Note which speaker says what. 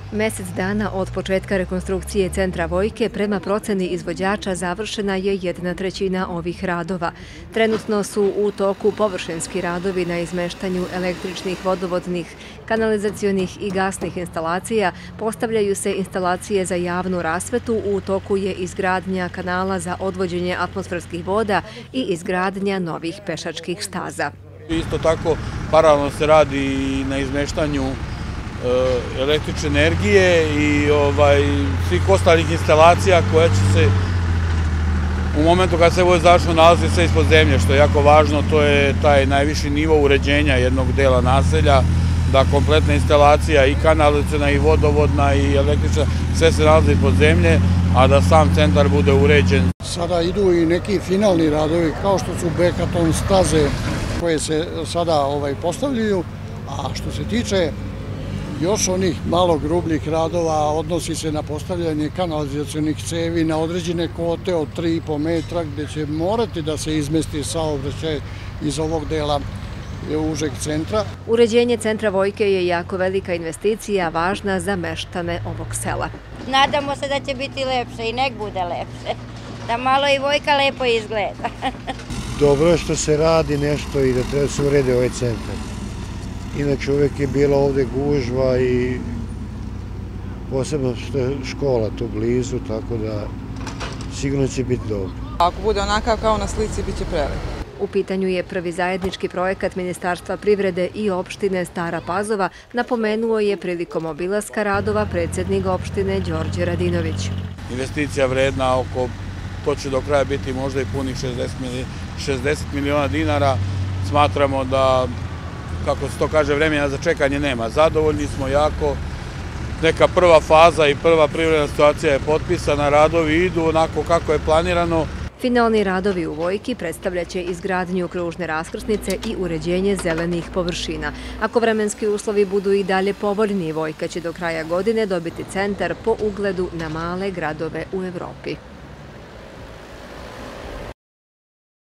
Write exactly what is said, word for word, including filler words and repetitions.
Speaker 1: Mesec dana od početka rekonstrukcije centra Vojke prema proceni izvođača završena je jedna trećina ovih radova. Trenutno su u toku površinski radovi na izmeštanju električnih, vodovodnih, kanalizacionih i gasnih instalacija, postavljaju se instalacije za javnu rasvetu, u toku je izgradnja kanala za odvođenje atmosferskih voda i izgradnja novih pešačkih staza.
Speaker 2: Isto tako, paralelno se radi i na izmeštanju električne energije i svih ostalih instalacija koja će se u momentu kad se ovo završeno nalazi sve ispod zemlje, što je jako važno. To je taj najviši nivo uređenja jednog dela naselja, da kompletna instalacija i kanalizaciona i vodovodna i električna sve se nalazi ispod zemlje, a da sam centar bude uređen.
Speaker 3: Sada idu i neki finalni radovi kao što su bekaton staze koje se sada postavljaju, a što se tiče još onih malo grubljih radova odnosi se na postavljanje kanalizacionih cevi na određene kote od tri i po metra gde će morati da se izmesti saobraćaj iz ovog dela užeg centra.
Speaker 1: Uređenje centra Vojke je jako velika investicija, važna za meštane ovog sela.
Speaker 4: Nadamo se da će biti lepše i nek bude lepše, da malo i Vojka lepo izgleda.
Speaker 5: Dobro je što se radi nešto i da treba se uredi ovaj centar. Inače uvek je bila ovde gužva i posebno što je škola tu blizu, tako da sigurno će biti dobro.
Speaker 6: Ako bude onakav kao na slici, bit će prelepo.
Speaker 1: U pitanju je prvi zajednički projekat Ministarstva privrede i opštine Stara Pazova, napomenuo je prilikom obilaska radova predsjednik opštine Đorđe Radinović.
Speaker 2: Investicija vredna oko, to će do kraja biti možda i punih šezdeset miliona dinara. Smatramo da, kako se to kaže, vremena za čekanje nema. Zadovoljni smo jako. Neka prva faza i prva privredna situacija je potpisana, radovi idu onako kako je planirano.
Speaker 1: Finalni radovi u Vojki predstavljaće izgradnju kružne raskrsnice i uređenje zelenih površina. Ako vremenski uslovi budu i dalje povoljni, Vojka će do kraja godine dobiti centar po ugledu na male gradove u Evropi.